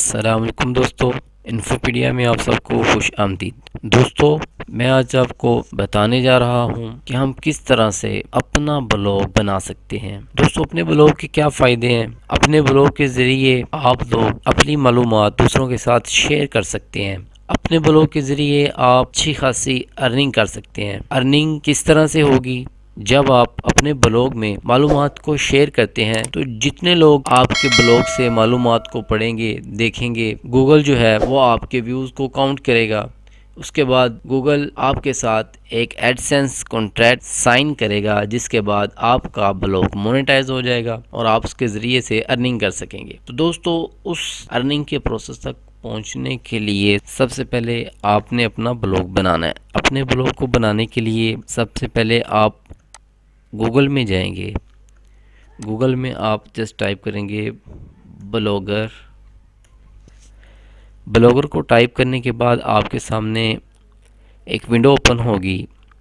अस्सलाम वालेकुम दोस्तों, इन्फोपीडिया में आप सबको खुश आमदीद। दोस्तों, मैं आज आपको बताने जा रहा हूं कि हम किस तरह से अपना ब्लॉग बना सकते हैं। दोस्तों, अपने ब्लॉग के क्या फ़ायदे हैं। अपने ब्लॉग के ज़रिए आप लोग अपनी मालूमात दूसरों के साथ शेयर कर सकते हैं। अपने ब्लॉग के ज़रिए आप अच्छी खासी अर्निंग कर सकते हैं। अर्निंग किस तरह से होगी? जब आप अपने ब्लॉग में मालूमात को शेयर करते हैं तो जितने लोग आपके ब्लॉग से मालूमात को पढ़ेंगे, देखेंगे, गूगल जो है वो आपके व्यूज़ को काउंट करेगा। उसके बाद गूगल आपके साथ एक एडसेंस कॉन्ट्रैक्ट साइन करेगा, जिसके बाद आपका ब्लॉग मोनेटाइज हो जाएगा और आप उसके ज़रिए से अर्निंग कर सकेंगे। तो दोस्तों, उस अर्निंग के प्रोसेस तक पहुंचने के लिए सबसे पहले आपने अपना ब्लॉग बनाना है। अपने ब्लॉग को बनाने के लिए सबसे पहले आप गूगल में जाएंगे। गूगल में आप जस्ट टाइप करेंगे ब्लॉगर। ब्लॉगर को टाइप करने के बाद आपके सामने एक विंडो ओपन होगी।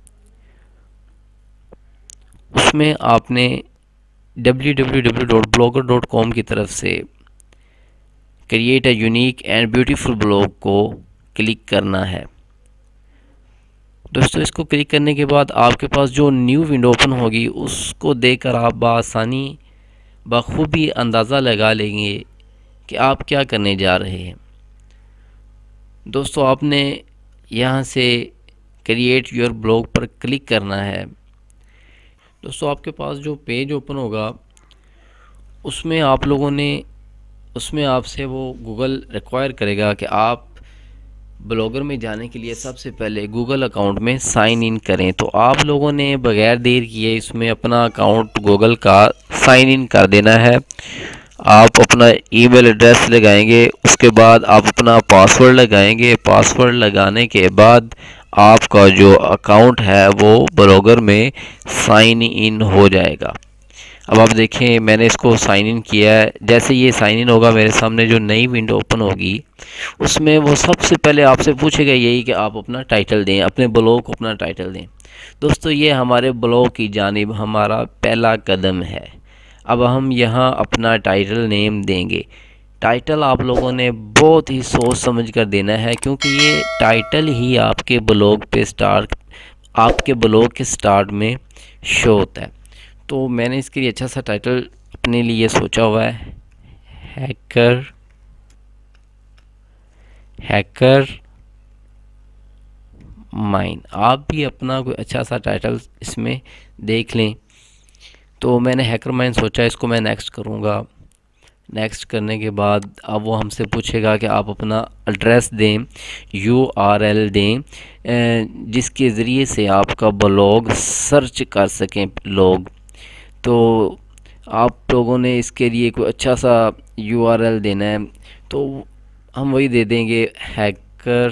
उसमें आपने www.blogger.com की तरफ से create a unique and beautiful blog को क्लिक करना है। दोस्तों, इसको क्लिक करने के बाद आपके पास जो न्यू विंडो ओपन होगी उसको देखकर आप बआसानी बखूबी अंदाज़ा लगा लेंगे कि आप क्या करने जा रहे हैं। दोस्तों, आपने यहाँ से क्रिएट योर ब्लॉग पर क्लिक करना है। दोस्तों, आपके पास जो पेज ओपन होगा उसमें आप लोगों ने उसमें आपसे वो गूगल रिक्वायर करेगा कि आप ब्लॉगर में जाने के लिए सबसे पहले गूगल अकाउंट में साइन इन करें। तो आप लोगों ने बगैर देर किए इसमें अपना अकाउंट गूगल का साइन इन कर देना है। आप अपना ईमेल एड्रेस लगाएंगे, उसके बाद आप अपना पासवर्ड लगाएंगे। पासवर्ड लगाने के बाद आपका जो अकाउंट है वो ब्लॉगर में साइन इन हो जाएगा। अब आप देखें, मैंने इसको साइन इन किया है। जैसे ये साइन इन होगा, मेरे सामने जो नई विंडो ओपन होगी उसमें वो सबसे पहले आपसे पूछेगा यही कि आप अपना टाइटल दें, अपने ब्लॉग को अपना टाइटल दें। दोस्तों, ये हमारे ब्लॉग की जानिब हमारा पहला कदम है। अब हम यहाँ अपना टाइटल नेम देंगे। टाइटल आप लोगों ने बहुत ही सोच समझ कर देना है, क्योंकि ये टाइटल ही आपके ब्लॉग के स्टार्ट में शो होता है। तो मैंने इसके लिए अच्छा सा टाइटल अपने लिए सोचा हुआ है, हैकर माइन। आप भी अपना कोई अच्छा सा टाइटल इसमें देख लें। तो मैंने हैकर माइन सोचा, इसको मैं नेक्स्ट करूँगा। नेक्स्ट करने के बाद अब वो हमसे पूछेगा कि आप अपना एड्रेस दें, URL दें, जिसके ज़रिए से आपका ब्लॉग सर्च कर सकें लोग। तो आप लोगों ने इसके लिए कोई अच्छा सा URL देना है, तो हम वही दे देंगे, हैकर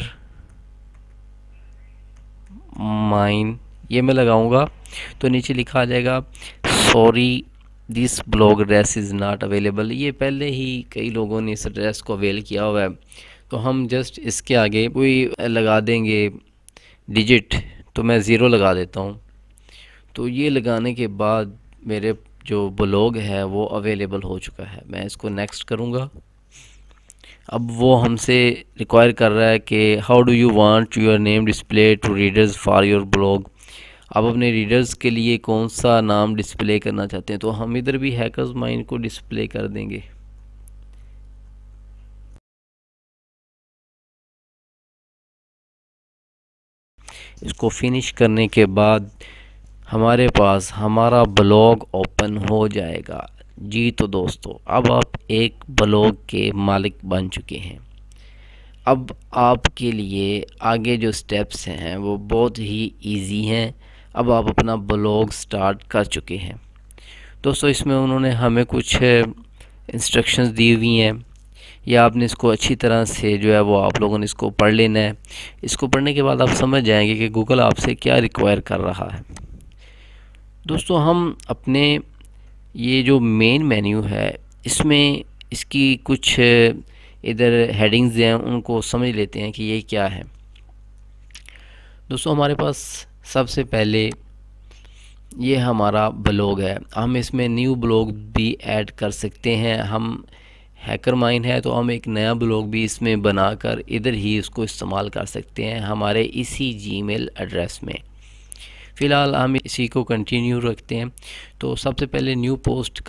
माइन। ये मैं लगाऊंगा तो नीचे लिखा आ जाएगा, sorry this blog address is not available. ये पहले ही कई लोगों ने इस एड्रेस को अवेल किया हुआ है, तो हम जस्ट इसके आगे कोई लगा देंगे डिजिट। तो मैं ज़ीरो लगा देता हूँ। तो ये लगाने के बाद मेरे जो ब्लॉग है वो अवेलेबल हो चुका है। मैं इसको नेक्स्ट करूँगा। अब वो हमसे रिक्वायर कर रहा है कि how do you want your name display to readers for your blog. आप अपने रीडर्स के लिए कौन सा नाम डिस्प्ले करना चाहते हैं, तो हम इधर भी हैकर्स माइंड को डिस्प्ले कर देंगे। इसको फिनिश करने के बाद हमारे पास हमारा ब्लॉग ओपन हो जाएगा। जी तो दोस्तों, अब आप एक ब्लॉग के मालिक बन चुके हैं। अब आपके लिए आगे जो स्टेप्स हैं वो बहुत ही इजी हैं। अब आप अपना ब्लॉग स्टार्ट कर चुके हैं। दोस्तों, इसमें उन्होंने हमें कुछ इंस्ट्रक्शंस दी हुई हैं, या आपने इसको अच्छी तरह से जो है वो आप लोगों ने इसको पढ़ लेना है। इसको पढ़ने के बाद आप समझ जाएंगे कि गूगल आपसे क्या रिक्वायर कर रहा है। दोस्तों, हम अपने ये जो मेन मेन्यू है इसमें इसकी कुछ इधर हेडिंग्स हैं, उनको समझ लेते हैं कि ये क्या है। दोस्तों, हमारे पास सबसे पहले ये हमारा ब्लॉग है। हम इसमें न्यू ब्लॉग भी ऐड कर सकते हैं। हम हैकर माइन है, तो हम एक नया ब्लॉग भी इसमें बनाकर इधर ही उसको इस्तेमाल कर सकते हैं हमारे इसी जीमेल एड्रेस में। फ़िलहाल हम इसी को कंटिन्यू रखते हैं। तो सबसे पहले न्यू पोस्ट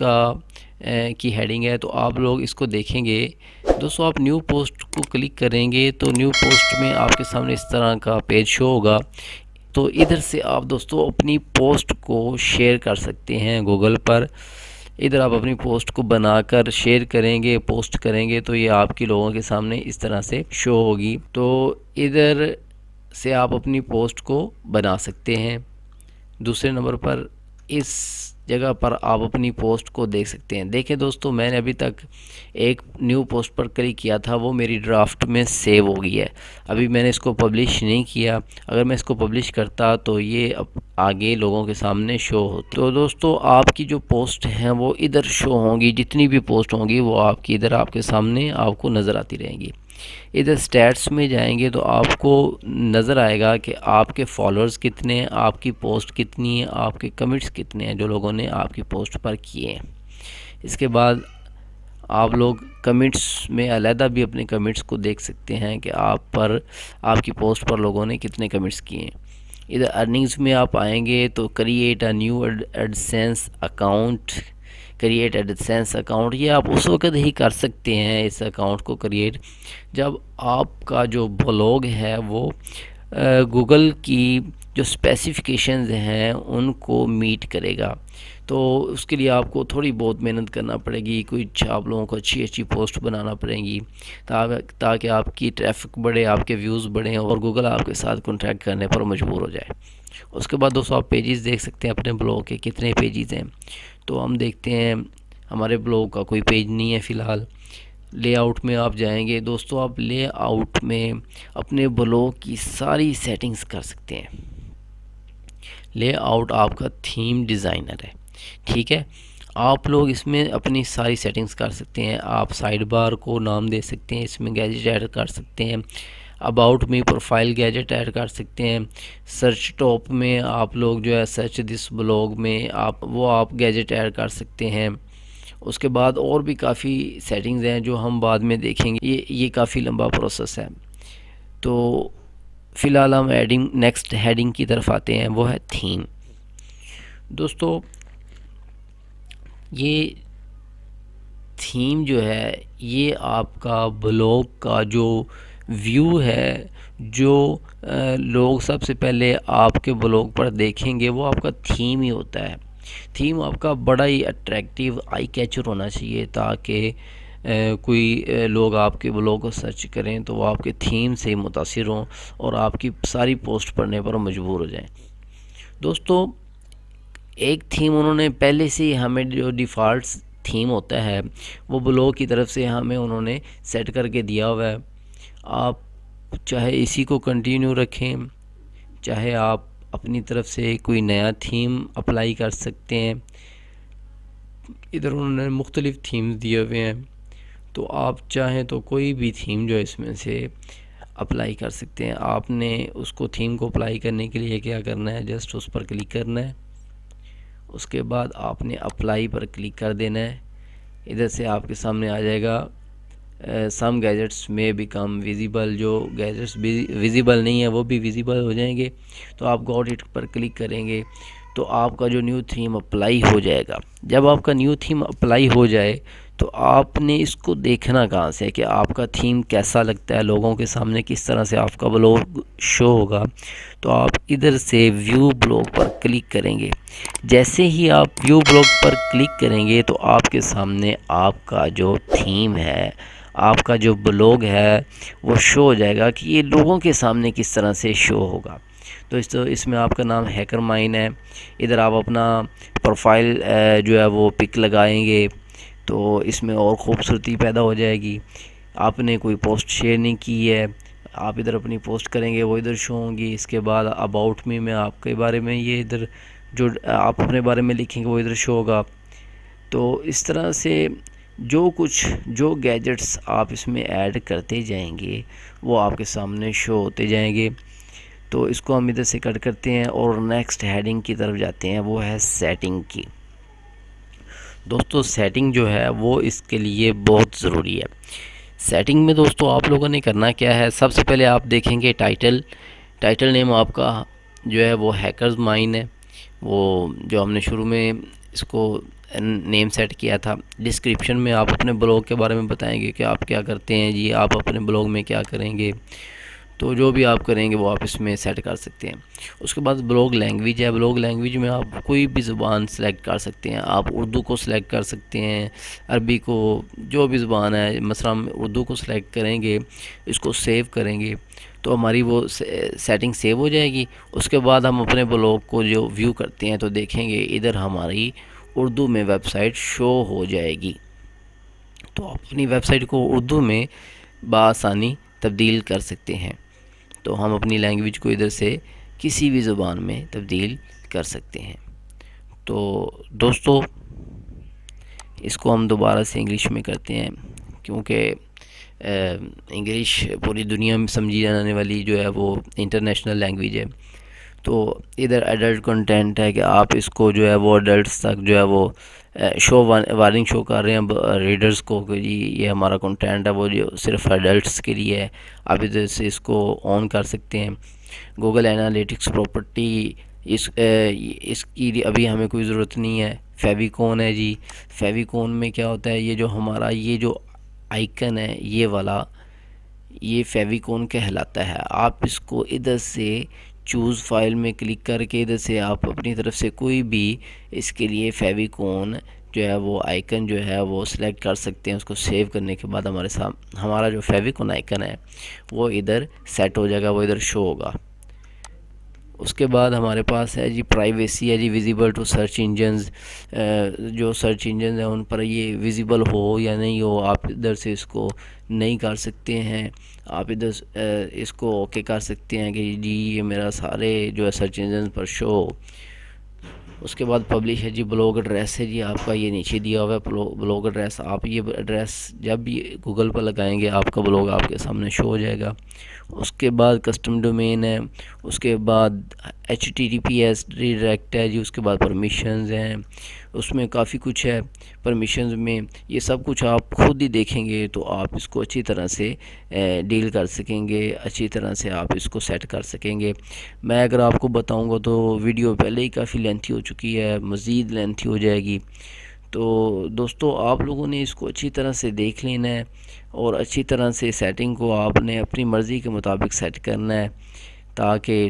की हेडिंग है, तो आप लोग इसको देखेंगे दोस्तों। आप न्यू पोस्ट को क्लिक करेंगे तो न्यू पोस्ट में आपके सामने इस तरह का पेज शो होगा। तो इधर से आप दोस्तों अपनी पोस्ट को शेयर कर सकते हैं गूगल पर। इधर आप अपनी पोस्ट को बनाकर शेयर करेंगे, पोस्ट करेंगे, तो ये आपके लोगों के सामने इस तरह से शो होगी। तो इधर से आप अपनी पोस्ट को बना सकते हैं। दूसरे नंबर पर इस जगह पर आप अपनी पोस्ट को देख सकते हैं। देखें दोस्तों, मैंने अभी तक एक न्यू पोस्ट पर क्लिक किया था, वो मेरी ड्राफ्ट में सेव हो गई है। अभी मैंने इसको पब्लिश नहीं किया। अगर मैं इसको पब्लिश करता तो ये अब आगे लोगों के सामने शो हो। तो दोस्तों, आपकी जो पोस्ट हैं वो इधर शो होंगी। जितनी भी पोस्ट होंगी वो आपकी इधर आपके सामने आपको नज़र आती रहेंगी। इधर स्टैट्स में जाएंगे तो आपको नज़र आएगा कि आपके फॉलोअर्स कितने हैं, आपकी पोस्ट कितनी है, आपके कमेंट्स कितने हैं जो लोगों ने आपकी पोस्ट पर किए हैं। इसके बाद आप लोग कमेंट्स में अलहदा भी अपने कमेंट्स को देख सकते हैं कि आपकी पोस्ट पर लोगों ने कितने कमेंट्स किए हैं। इधर अर्निंग्स में आप आएंगे तो create a new AdSense account, create AdSense account, ये आप उस वक्त ही कर सकते हैं इस अकाउंट को क्रिएट जब आपका जो ब्लॉग है वो गूगल की जो स्पेसिफिकेशंस हैं उनको मीट करेगा। तो उसके लिए आपको थोड़ी बहुत मेहनत करना पड़ेगी। कुछ आप लोगों को अच्छी अच्छी पोस्ट बनाना पड़ेंगी ताकि आपकी ट्रैफिक बढ़े, आपके व्यूज़ बढ़ें और गूगल आपके साथ कॉन्ट्रैक्ट करने पर मजबूर हो जाए। उसके बाद दोस्तों आप पेजेस देख सकते हैं अपने ब्लॉग के कितने पेजेस हैं। तो हम देखते हैं हमारे ब्लॉग का कोई पेज नहीं है फ़िलहाल। लेआउट में आप जाएंगे दोस्तों, आप लेआउट में अपने ब्लॉग की सारी सेटिंग्स कर सकते हैं। लेआउट आपका थीम डिज़ाइनर है, ठीक है। आप लोग इसमें अपनी सारी सेटिंग्स कर सकते हैं। आप साइड बार को नाम दे सकते हैं, इसमें गैजेट ऐड कर सकते हैं। अबाउट में प्रोफाइल गैजेट ऐड कर सकते हैं। सर्च टॉप में आप लोग जो है सर्च दिस ब्लॉग में आप गैजेट ऐड कर सकते हैं। उसके बाद और भी काफ़ी सेटिंग्स हैं जो हम बाद में देखेंगे। ये काफ़ी लंबा प्रोसेस है। तो फ़िलहाल हम नेक्स्ट हेडिंग की तरफ आते हैं, वो है थीम। दोस्तों, ये थीम जो है ये आपका ब्लॉग का जो व्यू है, जो लोग सबसे पहले आपके ब्लॉग पर देखेंगे वो आपका थीम ही होता है। थीम आपका बड़ा ही अट्रैक्टिव आई कैचर होना चाहिए ताकि कोई लोग आपके ब्लॉग को सर्च करें तो वो आपके थीम से मुतासिर हों और आपकी सारी पोस्ट पढ़ने पर मजबूर हो जाएं। दोस्तों, एक थीम उन्होंने पहले से ही हमें जो डिफ़ॉल्ट थीम होता है वो ब्लॉग की तरफ से हमें उन्होंने सेट करके दिया हुआ है। आप चाहे इसी को कंटिन्यू रखें, चाहे आप अपनी तरफ से कोई नया थीम अप्लाई कर सकते हैं। इधर उन्होंने मुख्तलिफ़ थीम्स दिए हुए हैं, तो आप चाहें तो कोई भी थीम जो इसमें से अप्लाई कर सकते हैं। आपने उसको थीम को अप्लाई करने के लिए क्या करना है, जस्ट उस पर क्लिक करना है। उसके बाद आपने अप्लाई पर क्लिक कर देना है। इधर से आपके सामने आ जाएगा सम गैजेट्स में बिकम विजिबल, जो गैजेट्स विजिबल नहीं है वो भी विजिबल हो जाएंगे। तो आप गॉट इट पर क्लिक करेंगे तो आपका जो न्यू थीम अप्लाई हो जाएगा। जब आपका न्यू थीम अप्लाई हो जाए तो आपने इसको देखना कहाँ से कि आपका थीम कैसा लगता है, लोगों के सामने किस तरह से आपका ब्लॉग शो होगा। तो आप इधर से व्यू ब्लॉग पर क्लिक करेंगे। जैसे ही आप व्यू ब्लॉग पर क्लिक करेंगे तो आपके सामने आपका जो थीम है, आपका जो ब्लॉग है वो शो हो जाएगा कि ये लोगों के सामने किस तरह से शो होगा। तो इसमें आपका नाम हैकर माइन है। इधर आप अपना प्रोफाइल जो है वो पिक लगाएंगे तो इसमें और ख़ूबसूरती पैदा हो जाएगी। आपने कोई पोस्ट शेयर नहीं की है, आप इधर अपनी पोस्ट करेंगे वो इधर शो होंगी। इसके बाद अबाउट मी में आपके बारे में ये इधर जो आप अपने बारे में लिखेंगे वो इधर शो होगा। तो इस तरह से जो गैजेट्स आप इसमें ऐड करते जाएंगे वो आपके सामने शो होते जाएंगे। तो इसको हम इधर से कट करते हैं और नेक्स्ट हेडिंग की तरफ जाते हैं, वो है सेटिंग की। दोस्तों सेटिंग जो है वो इसके लिए बहुत ज़रूरी है। सेटिंग में दोस्तों आप लोगों ने करना क्या है, सबसे पहले आप देखेंगे टाइटल नेम आपका जो है वो हैकर्स माइन है, वो जो हमने शुरू में इसको नेम सेट किया था। डिस्क्रिप्शन में आप अपने ब्लॉग के बारे में बताएंगे कि आप क्या करते हैं जी, आप अपने ब्लॉग में क्या करेंगे, तो जो भी आप करेंगे वो आप इसमें सेट कर सकते हैं। उसके बाद ब्लॉग लैंग्वेज है, ब्लॉग लैंग्वेज में आप कोई भी ज़ुबान सेलेक्ट कर सकते हैं। आप उर्दू को सिलेक्ट कर सकते हैं, अरबी को, जो भी ज़ुबान है, मसलन उर्दू को सिलेक्ट करेंगे, इसको सेव करेंगे तो हमारी वो सेटिंग सेव हो जाएगी। उसके बाद हम अपने ब्लॉग को जो व्यू करते हैं तो देखेंगे इधर हमारी उर्दू में वेबसाइट शो हो जाएगी। तो आप अपनी वेबसाइट को उर्दू में बआसानी तब्दील कर सकते हैं। तो हम अपनी लैंग्वेज को इधर से किसी भी ज़ुबान में तब्दील कर सकते हैं। तो दोस्तों इसको हम दोबारा से इंग्लिश में करते हैं, क्योंकि इंग्लिश पूरी दुनिया में समझी जाने वाली जो है वो इंटरनेशनल लैंग्वेज है। तो इधर एडल्ट कंटेंट है कि आप इसको जो है वो एडल्ट्स तक जो है वो शो वार्निंग शो कर रहे हैं रीडर्स को कि जी ये हमारा कंटेंट है वो जो सिर्फ एडल्ट्स के लिए है। आप इधर से इसको ऑन कर सकते हैं। गूगल एनालिटिक्स प्रॉपर्टी इसकी अभी हमें कोई ज़रूरत नहीं है। फेविकोन है जी, फेविकोन में क्या होता है, ये जो हमारा ये जो आइकन है ये वाला, ये फेविकोन कहलाता है। आप इसको इधर से चूज़ फाइल में क्लिक करके इधर से आप अपनी तरफ से कोई भी इसके लिए फेविकोन जो है वो आइकन जो है वो सिलेक्ट कर सकते हैं। उसको सेव करने के बाद हमारे साथ हमारा जो फेविकोन आइकन है वो इधर सेट हो जाएगा, वो इधर शो होगा। उसके बाद हमारे पास है जी प्राइवेसी है जी, विजिबल टू सर्च इंजन्स, जो सर्च इंजन है उन पर ये विजिबल हो या नहीं हो, आप इधर से इसको नहीं कर सकते हैं। आप इधर इसको ओके कर सकते हैं कि जी ये मेरा सारे जो है सर्च इंजन पर शो। उसके बाद पब्लिश है जी, ब्लॉग एड्रेस है जी आपका, ये नीचे दिया हुआ है ब्लॉग एड्रेस। आप ये एड्रेस जब भी गूगल पर लगाएंगे आपका ब्लॉग आपके सामने शो हो जाएगा। उसके बाद कस्टम डोमेन है, उसके बाद HTTPS रिडायरेक्ट है जी, उसके बाद परमिशंस हैं, उसमें काफ़ी कुछ है परमिशंस में। ये सब कुछ आप खुद ही देखेंगे तो आप इसको अच्छी तरह से डील कर सकेंगे, अच्छी तरह से आप इसको सेट कर सकेंगे। मैं अगर आपको बताऊंगा तो वीडियो पहले ही काफ़ी लेंथी हो चुकी है, मज़ीद लेंथी हो जाएगी। तो दोस्तों आप लोगों ने इसको अच्छी तरह से देख लेना है और अच्छी तरह से सेटिंग को आपने अपनी मर्ज़ी के मुताबिक सेट करना है, ताकि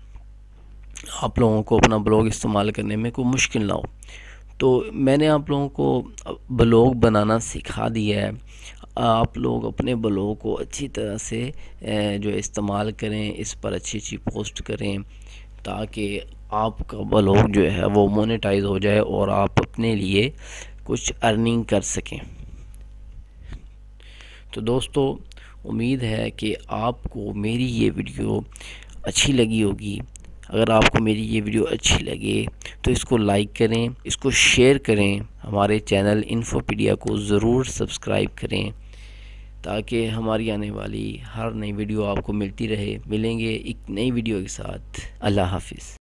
आप लोगों को अपना ब्लॉग इस्तेमाल करने में कोई मुश्किल ना हो। तो मैंने आप लोगों को ब्लॉग बनाना सिखा दिया है। आप लोग अपने ब्लॉग को अच्छी तरह से जो इस्तेमाल करें, इस पर अच्छी पोस्ट करें, ताकि आपका ब्लॉग जो है वो मोनेटाइज हो जाए और आप अपने लिए कुछ अर्निंग कर सकें। तो दोस्तों उम्मीद है कि आपको मेरी ये वीडियो अच्छी लगी होगी। अगर आपको मेरी ये वीडियो अच्छी लगे तो इसको लाइक करें, इसको शेयर करें, हमारे चैनल इन्फोपीडिया को ज़रूर सब्सक्राइब करें, ताकि हमारी आने वाली हर नई वीडियो आपको मिलती रहे। मिलेंगे एक नई वीडियो के साथ। अल्लाह हाफिज़।